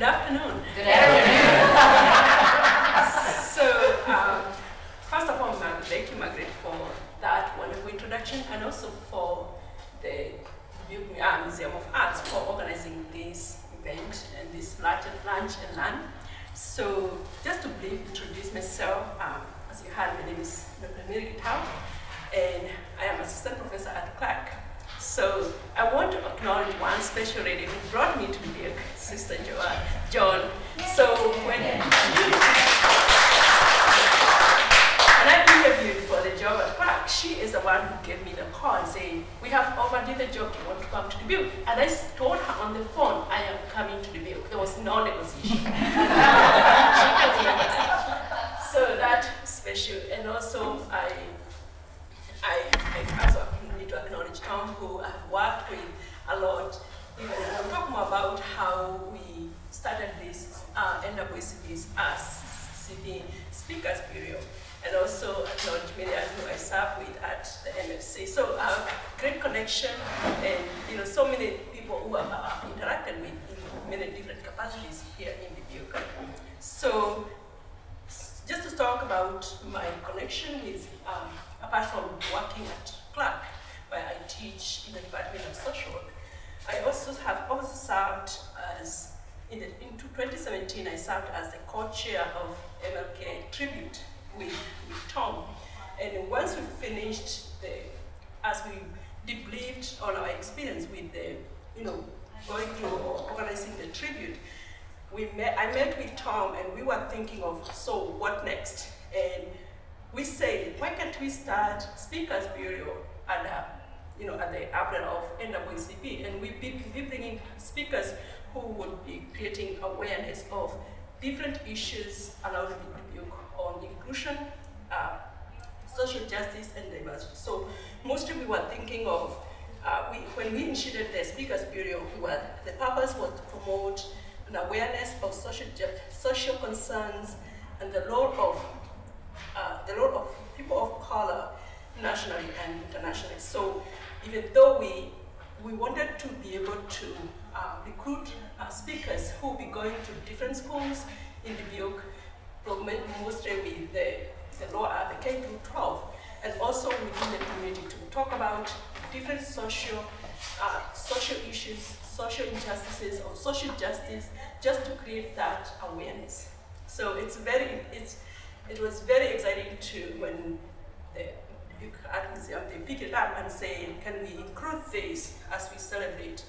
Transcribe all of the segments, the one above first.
Good afternoon. Good afternoon. So, first of all, thank you, Margaret, for that wonderful introduction, and also for the Dubuque Museum of Art for organizing this event and this lunch and learn. So, just to briefly introduce myself, as you heard, my name is Dr. Gitau, and I am assistant professor at Clarke. So I want to acknowledge one special lady who brought me to Dubuque, Sister John. So when I interviewed for the job at Clarke, she is the one who gave me the call saying, we have overdid the job, you want to come to Dubuque? And I told her on the phone, I am coming to Dubuque. There was no negotiation. She can remember that. So that's special. And also I also need to acknowledge Tom, who I've worked with a lot. Even I'll talk more about how we started this NAACP as CP Speakers Bureau, and also acknowledge Miriam, who I serve with at the MFC. So I have great connection, and so many people who I've interacted with in many different capacities here in Dubuque. So just to talk about my connection is, apart from working at Clarke, where I teach in the Department of Social Work, I also have served as, in 2017, I served as the co-chair of MLK Tribute with Tom. And once we finished, as we debriefed on our experience with the, going through or organizing the tribute, I met with Tom and we were thinking of, so what next? And we said, why can't we start Speakers Bureau at the umbrella of NAACP, and we'd be bringing speakers who would be creating awareness of different issues around Dubuque on inclusion, social justice, and diversity. So mostly we were thinking of, when we initiated the Speakers Bureau, the purpose was to promote an awareness of social concerns and the role of people of color nationally and internationally. So even though we wanted to be able to recruit speakers who will be going to different schools in Dubuque, mostly with the lower, the K through 12, and also within the community to talk about different social issues, social injustices, or social justice, just to create that awareness. So it was very exciting when the Dubuque Art Museum, they picked it up and say, can we include this as we celebrate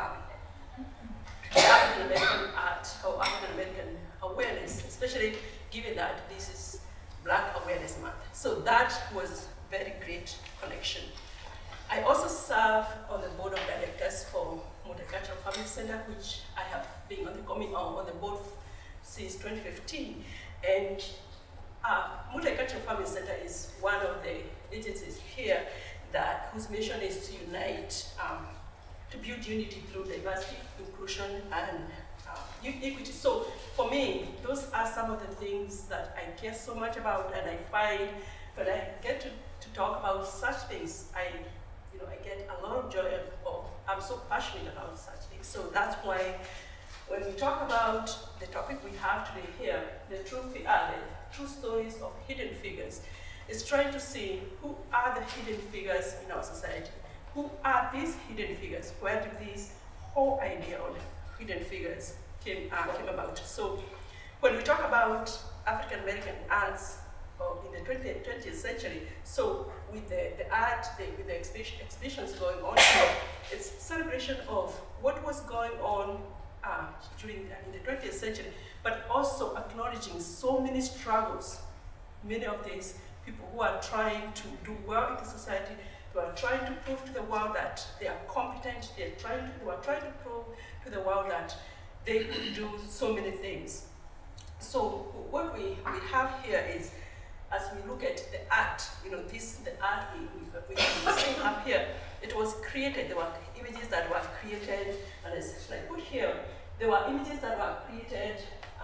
African American art or African American awareness, especially given that this is Black Awareness Month. So that was very great connection. I also serve on the board of directors for Multicultural Family Center, which I have been on the board since 2015. And Multicultural Family Center is one of the agencies here whose mission is to unite, to build unity through diversity, inclusion, and equity. So for me, those are some of the things that I care so much about, and I find when I get to talk about such things, I get a lot of joy, and I'm so passionate about such things. So that's why when we talk about the topic we have today here, the true stories of hidden figures, is trying to see who are the hidden figures in our society. Who are these hidden figures? Where did this whole idea of hidden figures came about? So when we talk about African American arts in the 20th century, so with the art, with the exhibitions going on, it's celebration of what was going on in the 20th century, but also acknowledging so many struggles. Many of these people who are trying to do well in the society, who are trying to prove to the world that they are competent, they are trying to prove to the world that they could do so many things. So what we have here is, as we look at the art, the art we see up here, it was created. There were images that were created, and as I put here, there were images that were created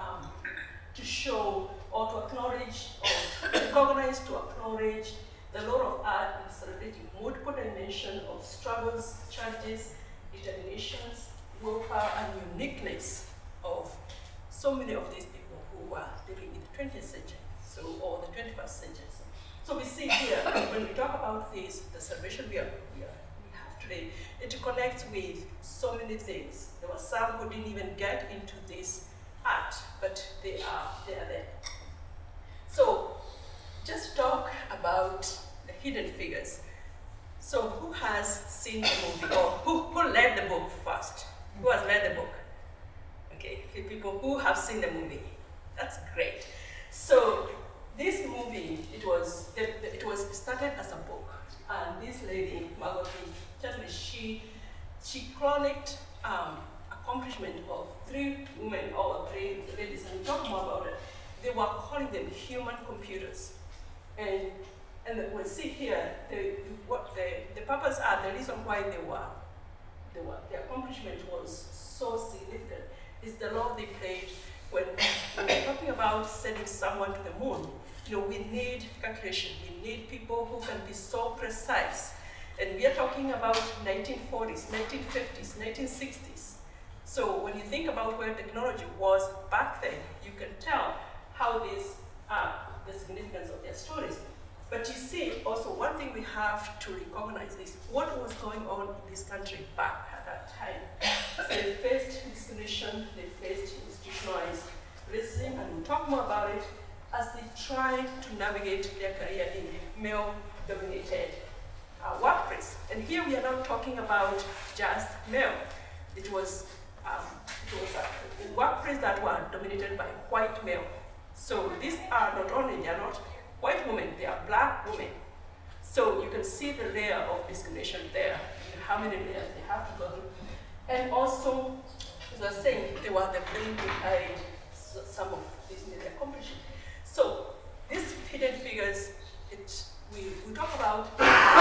to show or to acknowledge or recognize, to acknowledge the role of art in celebrating multiple dimensions of struggles, challenges, determinations, welfare, and uniqueness of so many of these people who were living in the 20th century, or the 21st century. So we see here, when we talk about this, the celebration we have today, it connects with so many things. There were some who didn't even get into this art, but they are there. So just talk about the hidden figures. So who has seen the movie, or who led the book first? Who has led the book? Okay, people who have seen the movie. That's great. So this movie, it was started as a book, and this lady, Dorothy, she chronicled accomplishment of 3 women or 3 ladies, and we'll talk more about it. They were calling them human computers, and we'll see here what the purpose are, the reason why the accomplishment was so significant is the role they played when we're talking about sending someone to the moon. You know, we need calculation. We need people who can be so precise. And we are talking about 1940s, 1950s, 1960s. So when you think about where technology was back then, you can tell how these are the significance of their stories. But you see, also one thing we have to recognize is what was going on in this country back at that time. So they faced discrimination, they faced institutionalized racism, and we'll talk more about it as they try to navigate their career in a male-dominated workplace. And here we are not talking about just male. It was a workplace that were dominated by white male. So these are not only, they are not white women, they are black women. So you can see the layer of discrimination there, how many layers they have to go through. And also, as I was saying, they were the brain behind some of these accomplishments. So these hidden figures, we talk about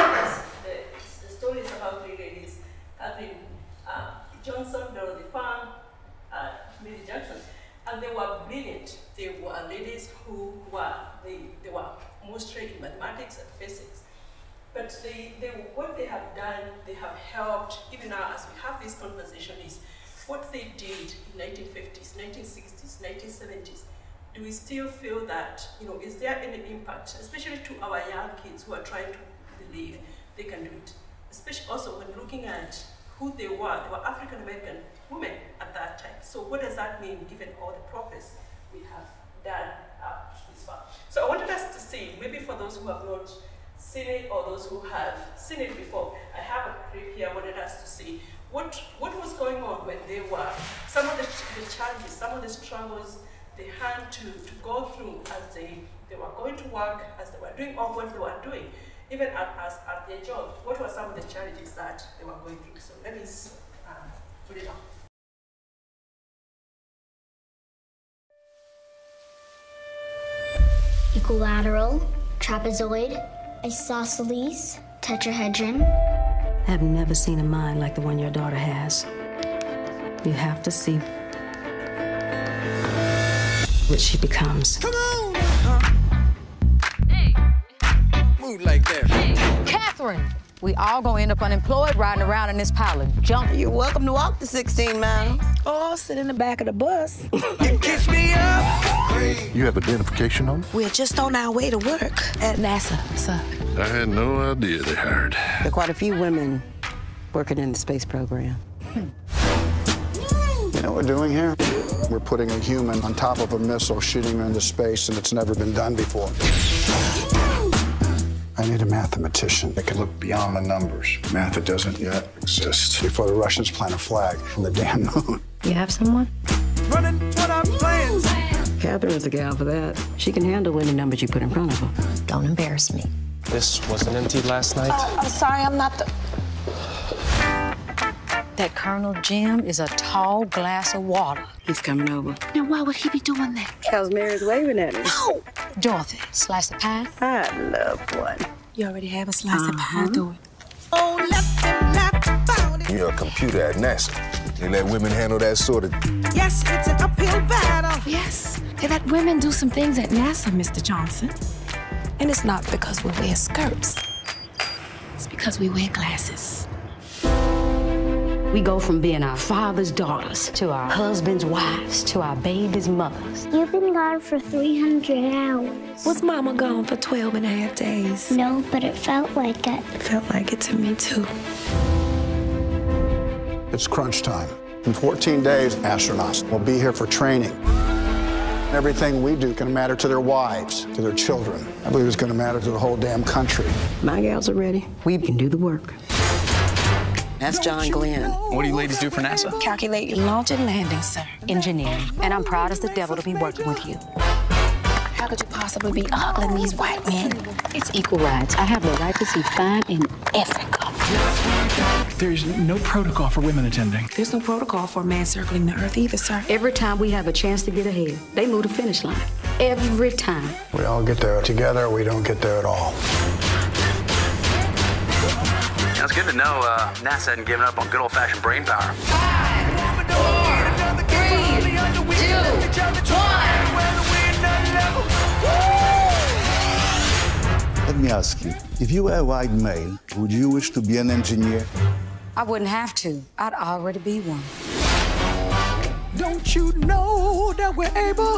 the stories about 3 ladies, Katherine Johnson, Dorothy, Vaughan, Johnson, and they were brilliant. They were ladies who were they were mostly in mathematics and physics. But what they have done, they have helped, even now as we have this conversation, is what they did in 1950s, 1960s, 1970s. Do we still feel that, you know, is there any impact, especially to our young kids who are trying to believe they can do it? Especially also when looking at who they were African-American women at that time. So what does that mean given all the progress we have done this far? So I wanted us to see, maybe for those who have not seen it or those who have seen it before, I have a clip here. I wanted us to see what was going on when they were, some of the challenges, some of the struggles they had to go through as they were going to work, as they were doing all what they were doing, even at their job. What were some of the challenges that they were going through? So let me put it on. Equilateral, trapezoid, isosceles, tetrahedron. I have never seen a mind like the one your daughter has. You have to see what she becomes. Come on! Hey. Move like that. Hey. Katherine, we all gonna end up unemployed riding around in this pile of junk. You're welcome to walk the 16 miles. Or sit in the back of the bus. You kiss me up. You have identification on? We're just on our way to work at NASA, sir. I had no idea they hired. There are quite a few women working in the space program. You know what we're doing here? We're putting a human on top of a missile, shooting him into space, and it's never been done before. I need a mathematician that can look beyond the numbers. Math that doesn't yet exist. Before the Russians plant a flag on the damn moon. You have someone? Running what I'm playing. Catherine's the gal for that. She can handle any numbers you put in front of her. Don't embarrass me. This wasn't emptied last night? I'm sorry, I'm not the... That Colonel Jim is a tall glass of water. He's coming over. Now, why would he be doing that? Mary's waving at me. No! Dorothy, slice of pie? I'd love one. You already have a slice of pie, do it. Oh, left and left about it. You're a computer at NASA. They let women handle that sort of... Yes, it's an uphill battle. Yes, they let women do some things at NASA, Mr. Johnson. And it's not because we wear skirts. It's because we wear glasses. We go from being our father's daughters to our husband's wives to our baby's mothers. You've been gone for 300 hours. Was Mama gone for 12 and a half days? No, but it felt like it. It felt like it to me, too. It's crunch time. In 14 days, astronauts will be here for training. Everything we do can matter to their wives, to their children. I believe it's going to matter to the whole damn country. My gals are ready. We can do the work. That's John Glenn. What do you ladies do for NASA? Calculate your launch and landing, sir. Engineering. And I'm proud as the devil to be working with you. How could you possibly be ogling these white men? It's equal rights. I have the right to see fine in Africa. There's no protocol for women attending. There's no protocol for a man circling the earth either, sir. Every time we have a chance to get ahead, they move the finish line. Every time. We all get there together, we don't get there at all. It's good to know NASA hadn't given up on good old-fashioned brain power. 5, 4, 3, 2, 1. Let me ask you, if you were a white male, would you wish to be an engineer? I wouldn't have to. I'd already be one. Don't you know that we're able?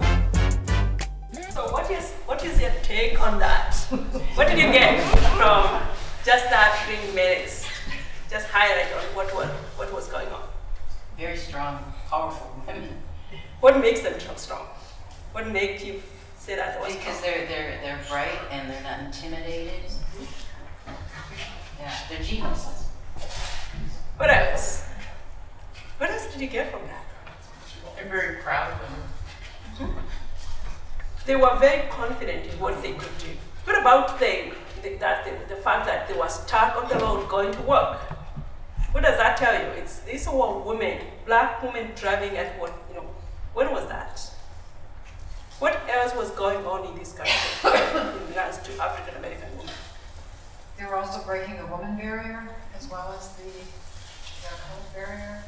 So what is your take on that? What did you get from just that 3 minutes? Just highlight on what was going on. Very strong, powerful women. What makes them strong? What makes you say that? Because they're bright and they're not intimidated. Yeah, they're geniuses. What else? What else did you get from that? They're very proud women. They were very confident in what they could do. What about the fact that they were stuck on the road going to work? What does that tell you? These were women, black women driving at what, when was that? What else was going on in this country in regards to African American women? They were also breaking the woman barrier as well as the health barrier.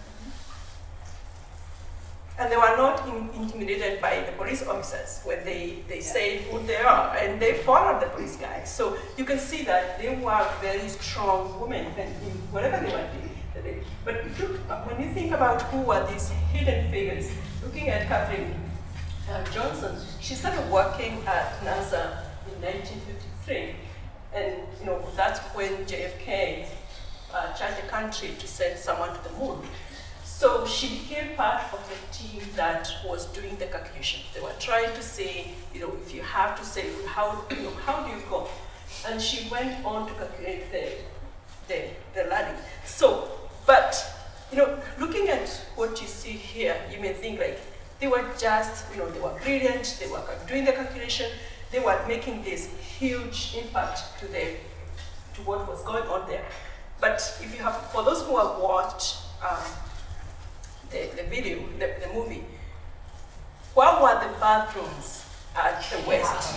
And they were not intimidated by the police officers when they say who they are, and they followed the police guys. So you can see that they were very strong women in whatever they were doing. But look, when you think about who were these hidden figures, looking at Katherine Johnson, she started working at NASA in 1953, and that's when JFK charged the country to send someone to the moon. So she became part of the team that was doing the calculation. They were trying to say, if you have to say, how do you go? And she went on to calculate the landing. So, but, looking at what you see here, you may think like, they were just, they were brilliant, they were doing the calculation, they were making this huge impact to what was going on there. But if you have, for those who have watched, the video, the movie, what were the bathrooms at the West?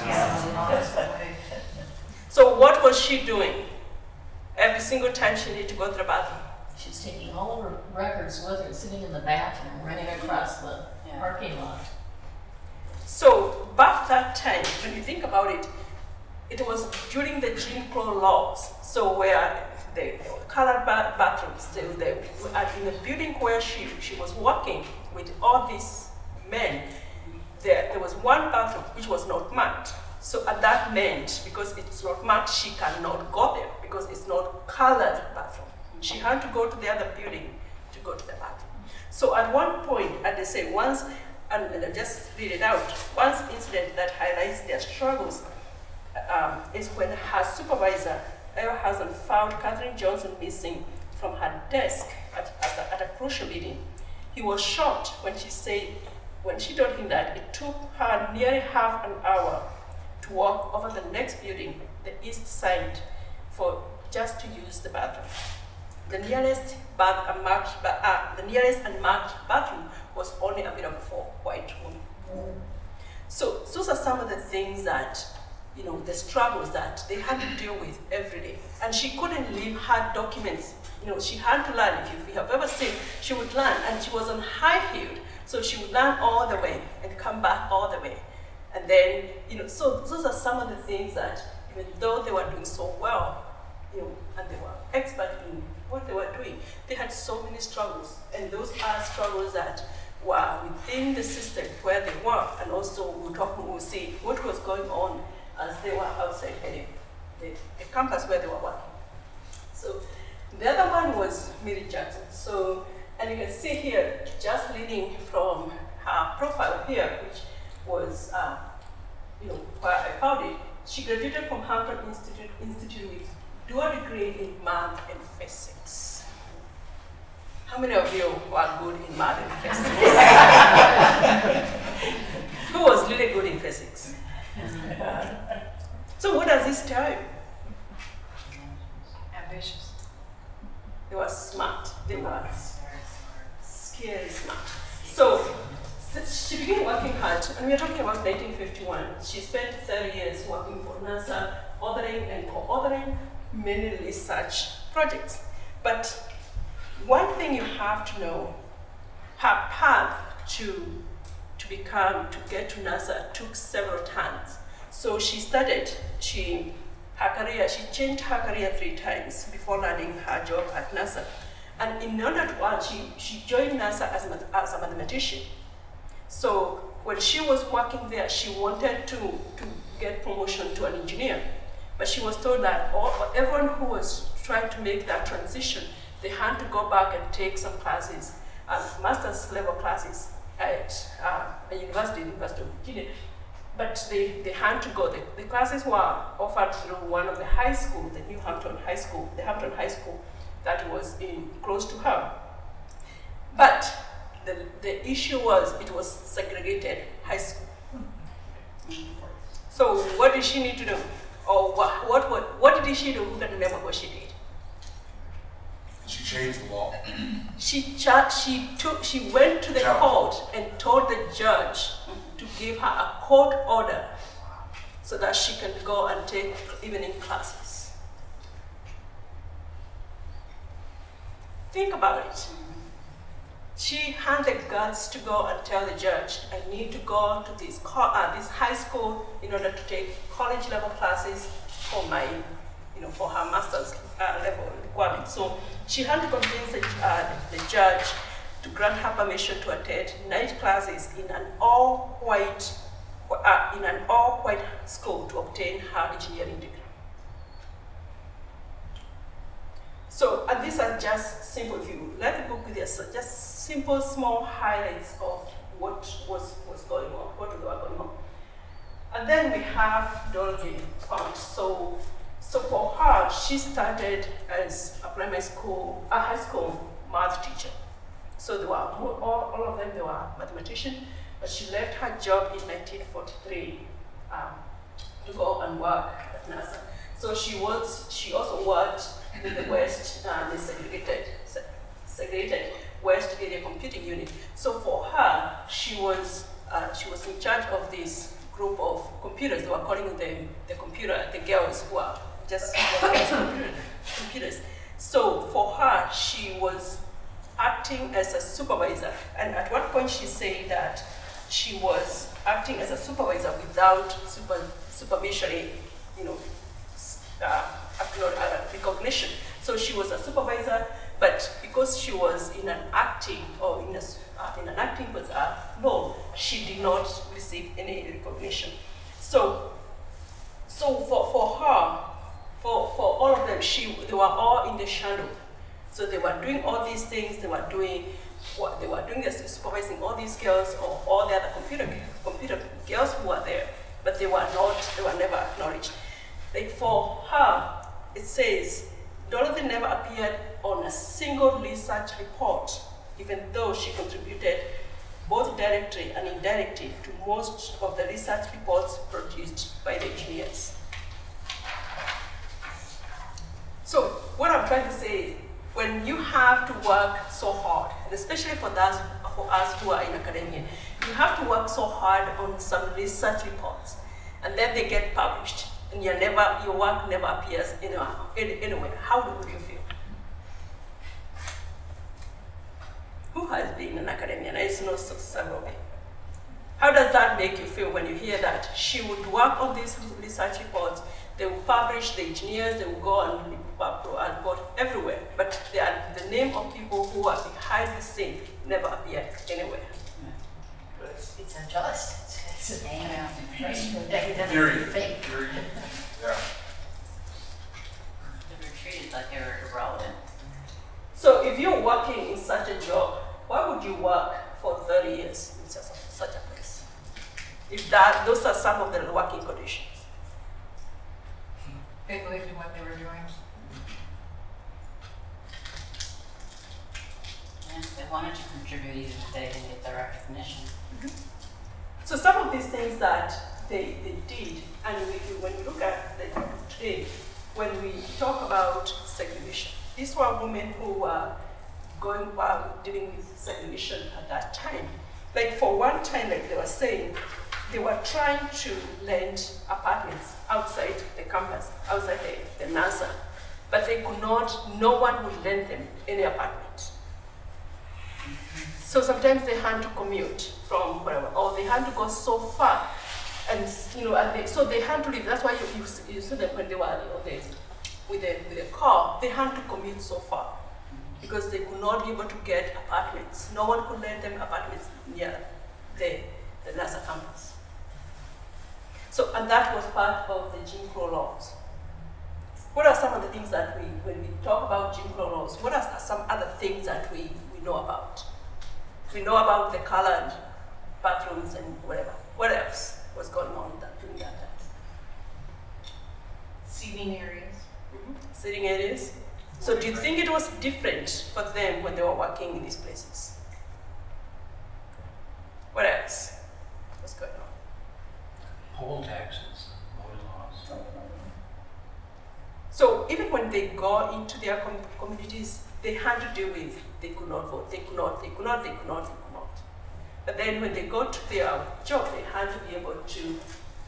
So what was she doing every single time she needed to go to the bathroom? She's taking all of her records with her, sitting in the bathroom, running across the parking lot. So back that time, when you think about it, it was during the Jim Crow laws. So where the colored bathrooms, in the building where she was working with all these men, there was one bathroom which was not marked. So at that meant, because it's not marked, she cannot go there because it's not colored bathroom. She had to go to the other building to go to the bathroom. So at one point, and they say once, and I'll just read it out, one incident that highlights their struggles is when her supervisor, Ella Hassan, found Katherine Johnson missing from her desk at a crucial meeting. He was shocked when she told him that it took her nearly half an hour to walk over the next building, the east side, for just to use the bathroom. The nearest unmarked bathroom was only available for white women. So those are some of the things that, the struggles that they had to deal with every day. And she couldn't leave her documents. She had to learn. If you have ever seen, she would learn, and she was on high heel, so she would learn all the way and come back all the way. And then, so those are some of the things that, even though they were doing so well, and they were expert in what they were doing. They had so many struggles, and those are struggles that were within the system where they were, and also we'll see what was going on as they were outside the campus where they were working. So the other one was Mary Jackson. So, and you can see here, just leading from her profile here, which was, where I found it. She graduated from Hampton Institute with dual degree in math and physics. How many of you were good in math and physics? Who was really good in physics? So what does this tell you? Ambitious. They were smart. They were scary smart. So she began working hard, and we're talking about 1951. She spent 30 years working for NASA, authoring and co-authoring many research projects. But one thing you have to know, her path to get to NASA took several turns. So she changed her career 3 times before landing her job at NASA. And in order to earn, she joined NASA as a mathematician. So when she was working there, she wanted to get promotion to an engineer. But she was told that everyone who was trying to make that transition, they had to go back and take some classes, master's level classes at a university of Virginia. But they had to go. The classes were offered through one of the high schools, the Hampton High School that was close to her. But the issue was it was segregated high school. So what did she need to do? Or what did she do? Who can remember what she did? She changed the law. She went to the court and told the judge to give her a court order so that she can go and take evening classes. Think about it. She had the guts to go and tell the judge, I need to go to this high school in order to take college level classes for for her master's level requirement. So she had to convince the judge to grant her permission to attend night classes in an all-white school to obtain her engineering degree. So, and these are just simple view. Let the book with us, just simple, small highlights of what was going on, what was going on. And then we have Dorothy. So for her, she started as a high school math teacher. So they were all of them, they were mathematicians, but she left her job in 1943 to go and work at NASA. So she also worked in the West, the segregated West Area Computing Unit. So for her, she was in charge of this group of computers. They were calling them the girls who are just computers. So for her, she was acting as a supervisor. And at one point she said that she was acting as a supervisor without supervisory, recognition. So she was a supervisor, but because she was in an acting role, she did not receive any recognition. So for her, for all of them, they were all in the shadow. So they were doing all these things. They were doing supervising all these girls or all the other computer girls who were there, but they were never acknowledged. Like for her, it says Dorothy never appeared on a single research report, even though she contributed both directly and indirectly to most of the research reports produced by the engineers. So what I'm trying to say is, when you have to work so hard, and especially for us who are in academia, you have to work so hard on some research reports, and then they get published, and your work never appears anywhere. How do you feel? Who has been in academia? And it's not several people. How does that make you feel when you hear that she would work on these research reports, They will publish the engineers, they will go and report everywhere, but the name of people who are behind the scene never appear anywhere. It's unjust. It's a name out Very fake. Yeah. They were treated like they were irrelevant. So if you're working in such a job, why would you work for 30 years in such a place? If those are some of the working conditions. They believed in what they were doing. Yeah, they wanted to contribute even if they didn't get the recognition. So some of these things that they did, and when we look at today, when we talk about segregation, these were women who were dealing with segregation at that time. Like for one time, like they were saying, they were trying to rent apartments outside the campus, outside the NASA, but they could not, no one would lend them any apartment. So sometimes they had to commute from wherever, or they had to go so far, and so they had to leave. That's why you see them when they were with a car, they had to commute so far because they could not be able to get apartments. No one could lend them apartments near the NASA campus. So, and that was part of the Jim Crow laws. What are some of the things that when we talk about Jim Crow laws, what are some other things that we know about? We know about the colored bathrooms and whatever. What else was going on during that time? Seating areas. Sitting areas. So do you think it was different for them when they were working in these places? What else was going on? Poll taxes, motor laws. So even when they go into their communities, they had to deal with, they could not vote, they could not. But then when they go to their job, they had to be able to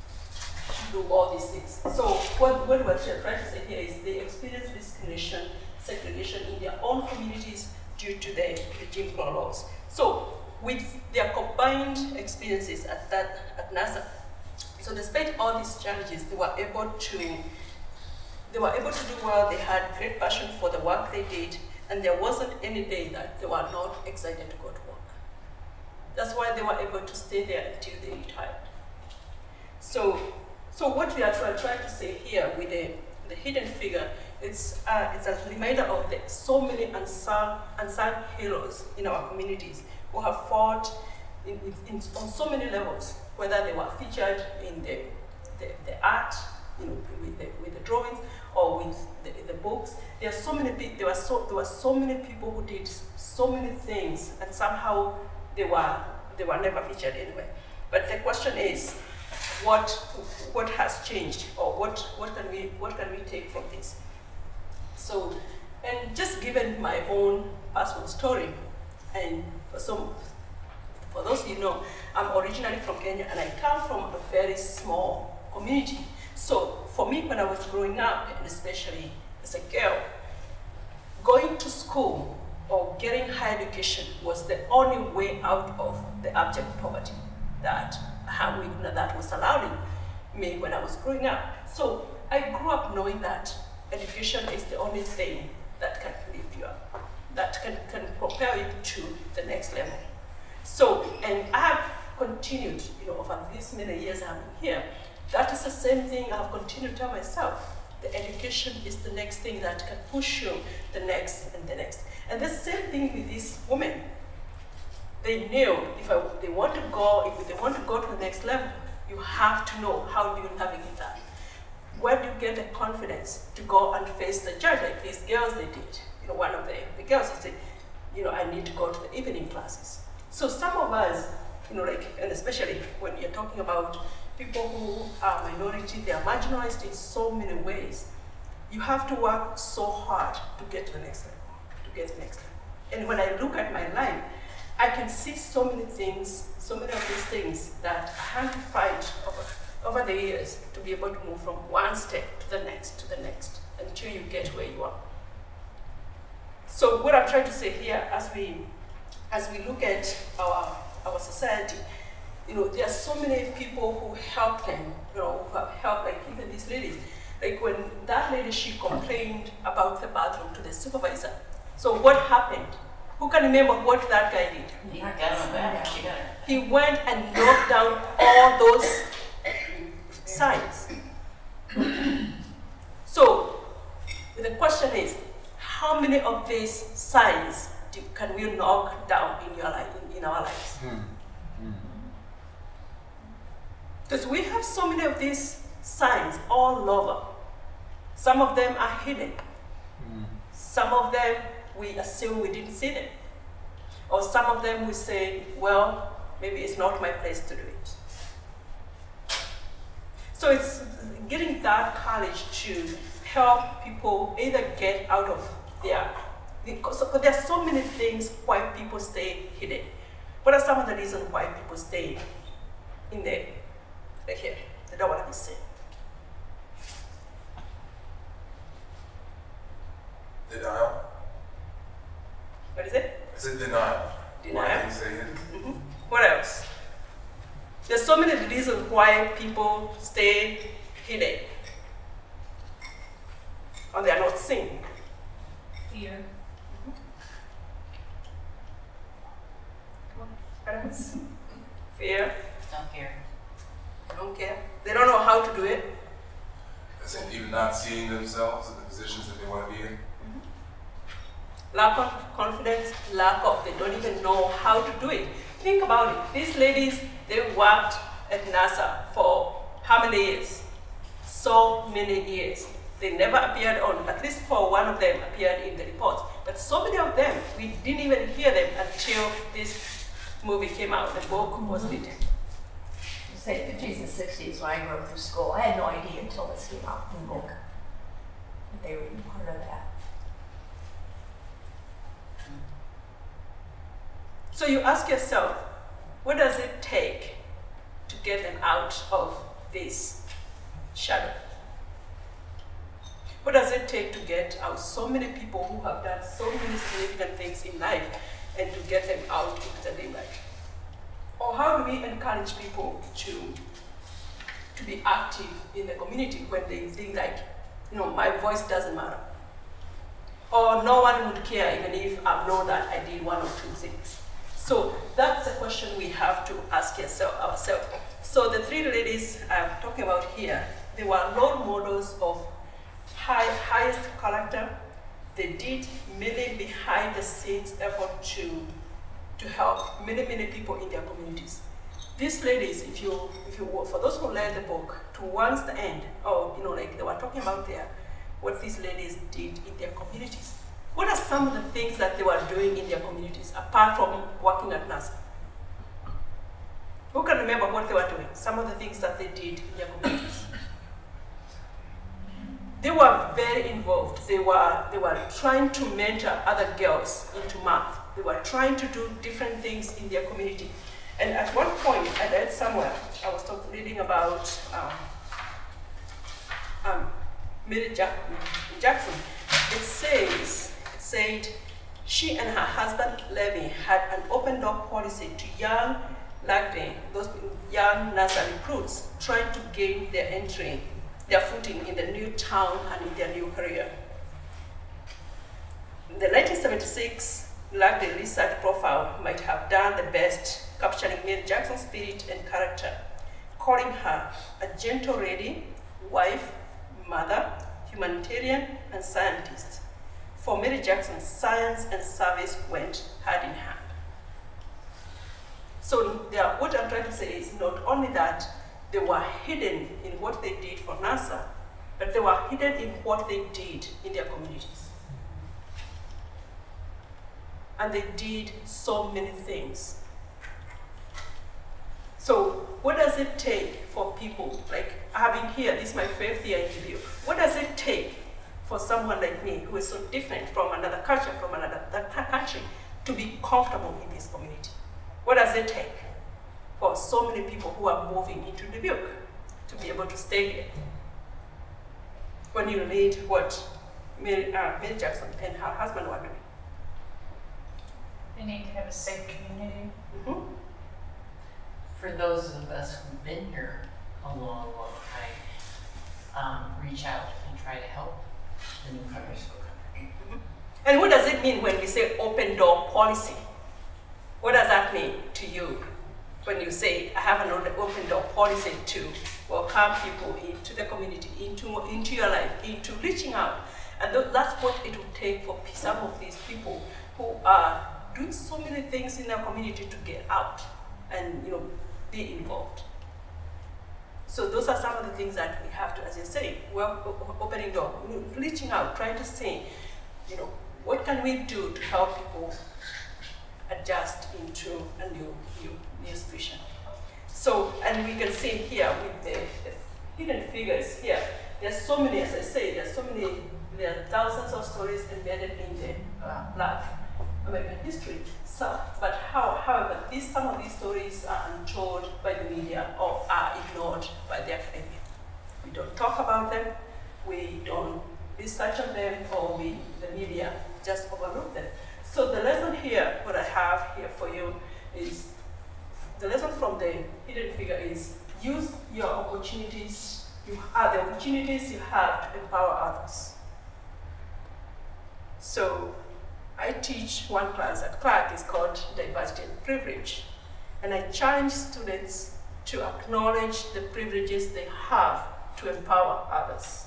do all these things. So what we're trying to say here is they experienced discrimination, segregation in their own communities due to the Jim Crow laws. So with their combined experiences at NASA, so despite all these challenges, they were able to do well. They had great passion for the work they did, and there wasn't any day that they were not excited to go to work. That's why they were able to stay there until they retired. So what we are trying to say here with the hidden figure, it's a reminder of the so many unsung heroes in our communities who have fought on so many levels, whether they were featured in the art, with the drawings, or with the books. There were so many people who did so many things, and somehow they were never featured anyway. But the question is, what has changed, or what can we take from this? So, and just given my own personal story, and for those you know, I'm originally from Kenya, and I come from a very small community. So for me, when I was growing up, and especially as a girl, going to school or getting higher education was the only way out of the abject poverty that was surrounding me when I was growing up. So I grew up knowing that education is the only thing that can lift you up, that can propel you to the next level. So, and I have continued, over these many years I've been here, that is the same thing I've continued to tell myself. The education is the next thing that can push you the next and the next. And the same thing with these women. They knew if they want to go to the next level, you have to know how do you navigate that. Where do you get the confidence to go and face the judge like these girls they did? One of the girls said, I need to go to the evening classes. So some of us, and especially when you're talking about people who are minority, they are marginalized in so many ways. You have to work so hard to get to the next level, And when I look at my life, I can see so many things, so many of these things that I had to fight over the years to be able to move from one step to the next, until you get where you are. So what I'm trying to say here, as we look at our society, there are so many people who help them, who have helped, like even these ladies. Like when that lady, she complained about the bathroom to the supervisor. So what happened? Who can remember what that guy did? He went and knocked down all those signs. So the question is, how many of these signs can we knock down in your life, in our lives? Because we have so many of these signs all over. Some of them are hidden. Some of them we assume we didn't see them. Or some of them we say, well, maybe it's not my place to do it. So it's getting that courage to help people either get out of their, because there are so many things why people stay hidden. What are some of the reasons why people stay in there? Like here, they don't want to be seen. Denial. What is it? Is it denial? Denial. Why you say it? What else? There's so many reasons why people stay hidden or they are not seen. Fear. What else? Fear. Don't care. Don't care. They don't know how to do it. Is it even not seeing themselves in the positions that they want to be in? Lack of confidence, lack of, they don't even know how to do it. Think about it. These ladies, they worked at NASA for how many years? So many years. They never appeared on, at least for one of them appeared in the reports. But so many of them, we didn't even hear them until this movie came out, the book was written. You say 50s and 60s when I grew up through school. I had no idea until this came out in the book that they were even part of that. So you ask yourself, what does it take to get them out of this shadow? What does it take to get out so many people who have done so many significant things in life and to get them out into the limelight? Or how do we encourage people to be active in the community when they think like, you know, my voice doesn't matter? Or no one would care even if I know that I did one or two things. So that's the question we have to ask ourselves. So the three ladies I'm talking about here, they were role models of highest character. They did many behind the scenes effort to help many people in their communities. These ladies, if you for those who read the book, towards the end, like they were talking about what these ladies did in their communities. What are some of the things that they were doing in their communities apart from working at NASA? Who can remember what they were doing? Some of the things that they did in their communities. They were very involved. They were trying to mentor other girls into math. They were trying to do different things in their community. And at one point, I read somewhere, I was reading about Mary Jackson. It said she and her husband Levy had an open door policy to young those young NASA recruits trying to gain their footing in the new town and in their new career. In the 1976 Lagdale research profile might have done the best, capturing Mary Jackson's spirit and character, calling her a gentle lady, wife, mother, humanitarian, and scientist. For Mary Jackson, science and service went hand in hand. So what I'm trying to say is not only that they were hidden in what they did for NASA, but they were hidden in what they did in their communities. And they did so many things. So what does it take for people, like having here, this is my 5th year interview, what does it take for someone like me who is so different from another culture, from another country, to be comfortable in this community? What does it take for so many people who are moving into Dubuque to be able to stay here? When you read what Mary Jackson and her husband were doing. They need to have a safe community. Mm-hmm. For those of us who've been here a long time, reach out and try to help the new primary school country. And what does it mean when we say open door policy? What does that mean to you when you say, I have an open door policy to welcome people into the community, into your life, into reaching out? And that's what it would take for some of these people who are doing so many things in their community to get out and be involved. So those are some of the things that we have to, as I say, well, opening door, reaching out, trying to say, what can we do to help people adjust into a new situation? So, and we can see here with the hidden figures here, there's so many, as I say, there are thousands of stories embedded in the Black American history. So, but however, some of these stories are untold by the media or are ignored by the academia. We don't talk about them, we don't research on them, or the media just overlook them. So the lesson here, what I have here for you is, the lesson from the hidden figure is, use your opportunities, the opportunities you have to empower others. So I teach one class at Clarke, it's called Diversity and Privilege. And I challenge students to acknowledge the privileges they have to empower others.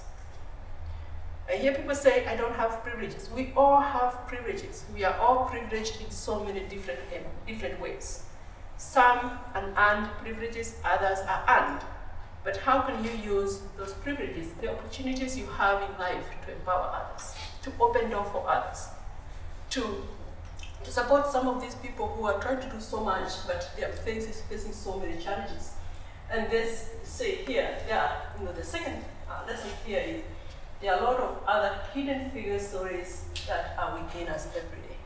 I hear people say, I don't have privileges. We all have privileges. We are all privileged in so many different ways. Some unearned privileges, others are earned. But how can you use those privileges, the opportunities you have in life, to empower others, to open doors for others, to support some of these people who are trying to do so much, but they are facing so many challenges. And this, say here, the second lesson here is, there are a lot of other hidden figure stories that are within us every day.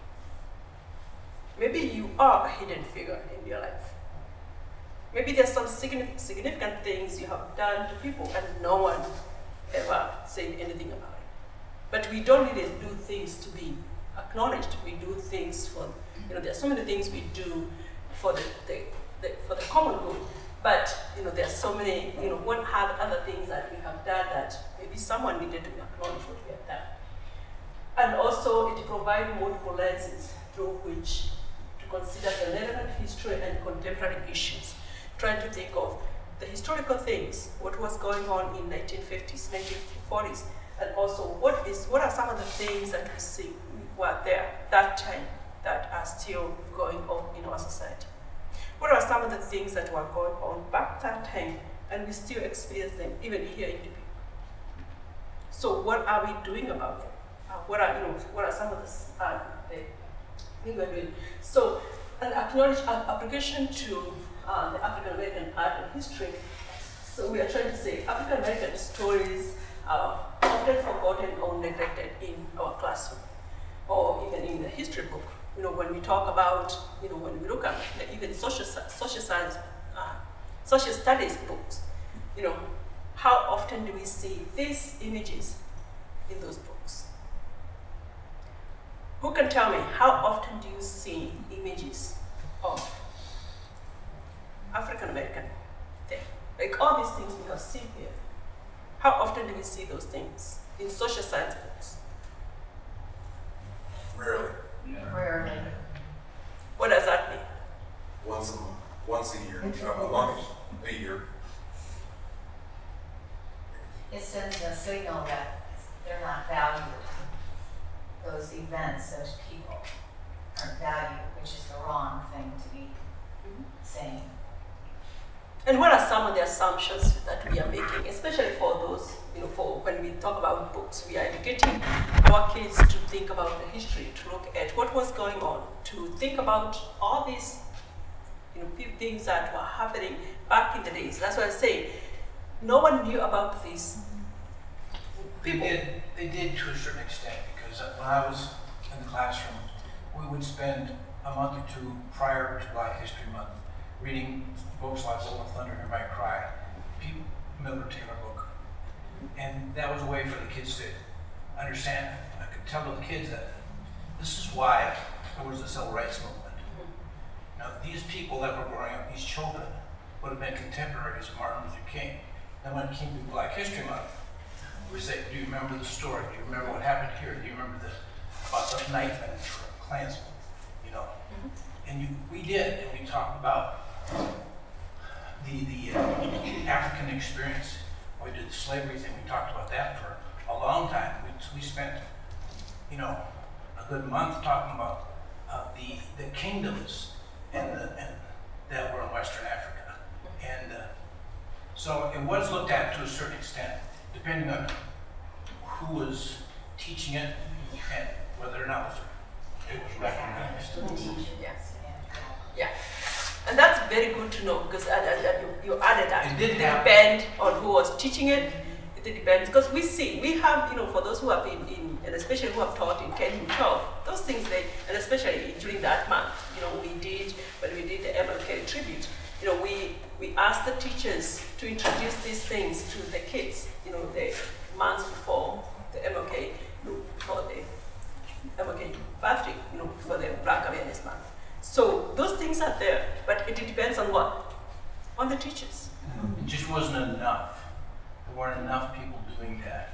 Maybe you are a hidden figure in your life. Maybe there's some significant things you have done to people and no one ever said anything about it. But we don't really do things to be acknowledged. We do things for, there are so many things we do for the common good. But there are so many, what other things that we have done that maybe someone needed to acknowledge what we have done. And also it provides multiple lenses through which to consider the relevant history and contemporary issues. Trying to think of the historical things, what was going on in 1950s, 1940s, and also what are some of the things that we see were there that time that are still going on in our society. What are some of the things that were going on back that time and we still experience them even here in Dubuque? So what are we doing about them? What are some of the things we're doing? So an application to the African American art and history. So we are trying to say African American stories are often forgotten or neglected in our classroom, or even in the history book. When we talk about, when we look at even social science, social studies books, how often do we see these images in those books? Who can tell me, how often do you see images of African American thing? Like all these things we have seen here. How often do we see those things in social science books? Rarely. Rarely. What does that mean? Once a month, once a year, a month, a year. It sends a signal that they're not valued. Those events, those people aren't valued, which is the wrong thing to be saying. And what are some of the assumptions that we are making, especially for those, for when we talk about books, we are educating our kids to think about the history, to look at what was going on, to think about all these, things that were happening back in the days. That's why I say, no one knew about these people. They did to a certain extent, because when I was in the classroom, we would spend a month or two prior to Black History Month reading books like Golden Thunder, Hear My Cry, Miller Taylor book. And that was a way for the kids to understand. I could tell the kids that this is why there was the Civil Rights Movement. Now, these people that were growing up, these children, would have been contemporaries of Martin Luther King. Then when it came to Black History Month, we say, do you remember the story? Do you remember what happened here? Do you remember about the knifing for Klansmen? You know, and we did, and we talked about the African experience. We did the slavery thing. We talked about that for a long time. We spent, you know, a good month talking about the kingdoms and that were in Western Africa, and so it was looked at to a certain extent, depending on who was teaching it and whether or not it was recognized. Yes. Yeah. And that's very good to know, because you added that. It did depend on who was teaching it. It depends, because we have, you know, for those who have been in, and especially who have taught in Gitau, those things and especially during that month, you know, when we did the MLK tribute, you know, we asked the teachers to introduce these things to the kids, you know, the months before the MLK, for the MLK birthday, you know, for the Black Awareness Month. So those things are there, but it depends on what? On the teachers. It just wasn't enough. There weren't enough people doing that.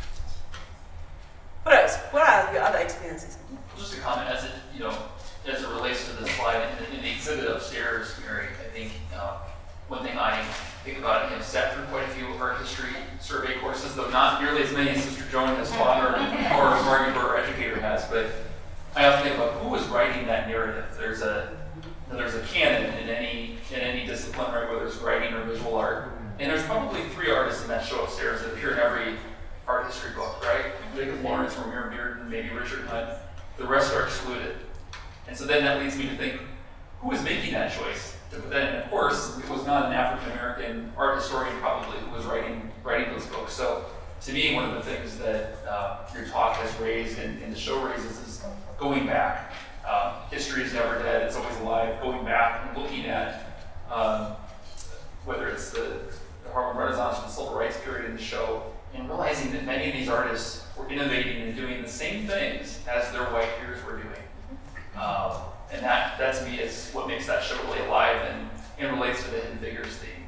What else? What are your other experiences? Just a comment, as it relates to the slide in the exhibit upstairs, Mary. I think one thing I think about, I have sat through quite a few art history survey courses, though not nearly as many as Sister Joan has taught or Margie, our educator, has. But I often think about who was writing that narrative. There's a canon in any discipline, right? Whether it's writing or visual art, and there's probably 3 artists in that show upstairs that appear in every art history book, right? Jacob Lawrence, Romare Bearden, maybe Richard Hunt. The rest are excluded, and so then that leads me to think, who is making that choice to put that in? And of course, it was not an African American art historian probably who was writing those books. So to me, one of the things that your talk has raised and the show raises is going back. History is never dead, it's always alive. Going back and looking at whether it's the Harlem Renaissance or the Civil Rights period in the show, and realizing that many of these artists were innovating and doing the same things as their white peers were doing. And that to me is what makes that show really alive and relates to the Hidden Figures theme.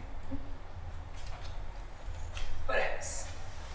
What else?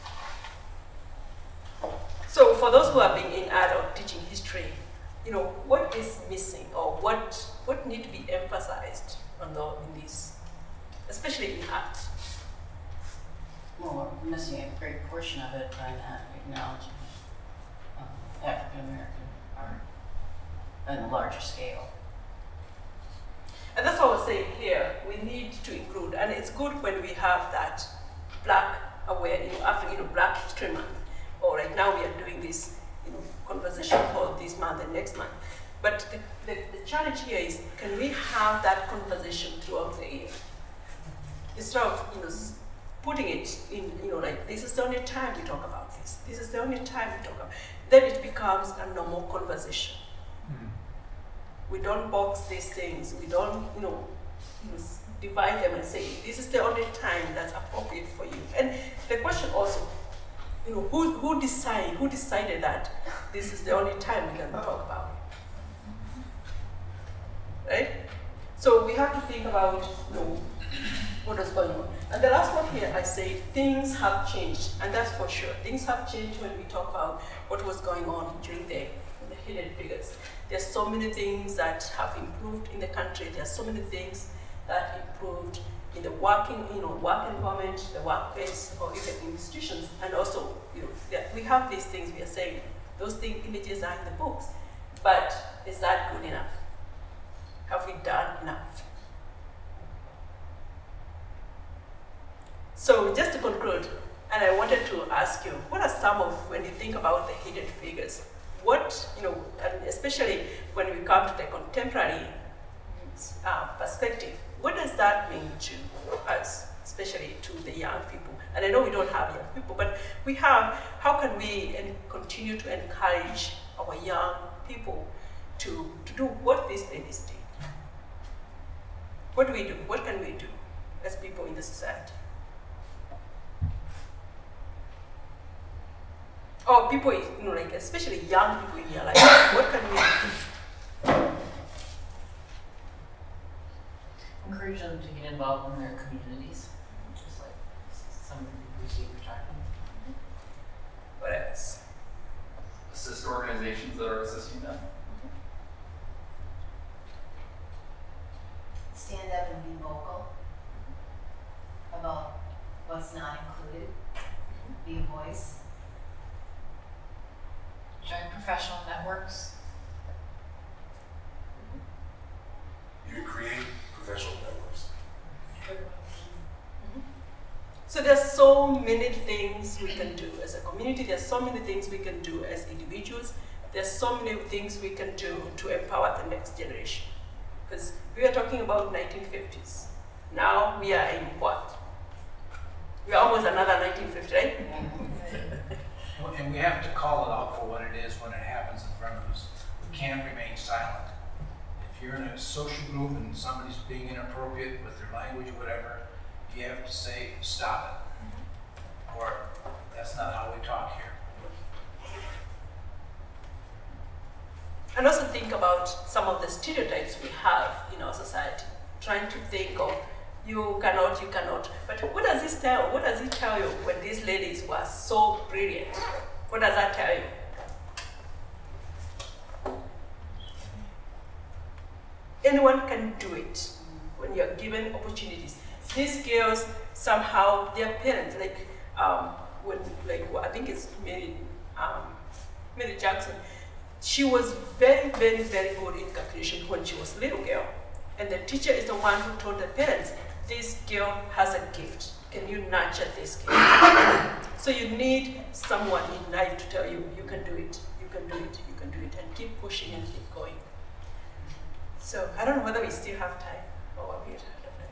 So for those who have been in art or teaching history, you know, what is missing, or what need to be emphasized in this, especially in art? Well, we're missing a great portion of it by not acknowledging African American art on a larger scale. And that's what I was saying here. We need to include, and it's good when we have that Black Black History Month, or right now we are doing this, you know, conversation for this month and next month. But the challenge here is, can we have that conversation throughout the year? Instead of, you know, putting it in, you know, like, this is the only time we talk about this. This is the only time we talk about. Then it becomes a normal conversation. We don't box these things. We don't, you know, divide them and say, this is the only time that's appropriate for you. And the question also, you know, who decided that this is the only time we can talk about it? Right? So we have to think about, you know, what is going on. And the last one here, I say things have changed, and that's for sure. Things have changed when we talk about what was going on during the Hidden Figures. There's so many things that have improved in the country. There's so many things that improved in the work environment, the workplace, or even institutions. And also, you know, we have these things. We are saying those images are in the books, but is that good enough? Have we done enough? So just to conclude, and I wanted to ask you, what are some of, when you think about the Hidden Figures, what, you know, and especially when we come to the contemporary perspective, what does that mean to us, especially to the young people? And I know we don't have young people, but we have, how can we continue to encourage our young people to do what these ladies did? What do we do? What can we do as people in the society? Or people, you know, like especially young people in your life, what can we do? Encourage them to get involved in their communities, just like some of the people we were talking about. organizations that are assisting them. Stand up and be vocal about what's not included. Be a voice. Join professional networks. You create professional networks. So there's so many things we can do as a community. There's so many things we can do as individuals. There's so many things we can do to empower the next generation. Because we are talking about 1950s. Now we are in what? We are almost another 1950, right? And we have to call it out for what it is when it happens in front of us. We can't remain silent. If you're in a social group and somebody's being inappropriate with their language or whatever, you have to say, stop it. Or that's not how we talk here. And also think about some of the stereotypes we have in our society. Trying to think of, you cannot. But what does this tell? What does it tell you when these ladies were so brilliant? What does that tell you? Anyone can do it when you're given opportunities. These girls, somehow, their parents, I think it's Mary Jackson, she was very, very, very good in calculation when she was a little girl. And the teacher is the one who told the parents, this girl has a gift. Can you nurture this gift? So you need someone in life to tell you, you can do it, you can do it, you can do it, and keep pushing and keep going. So I don't know whether we still have time or what we have.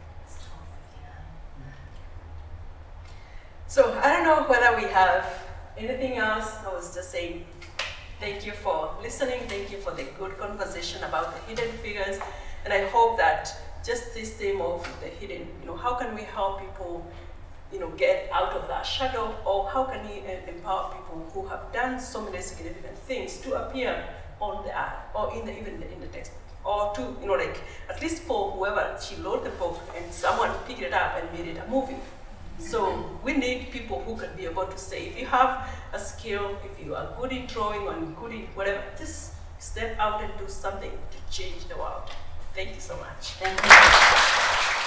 So I don't know whether we have anything else. I was just saying thank you for listening. Thank you for the good conversation about the hidden figures. And I hope that just this theme of the hidden, how can we help people, get out of that shadow, or how can we empower people who have done so many significant things to appear on the art, or even in the text, or to, at least for whoever she wrote the book and someone picked it up and made it a movie. So we need people who can be able to say, if you have a skill, if you are good in drawing or good in whatever, just step out and do something to change the world. Thank you so much. Thank you.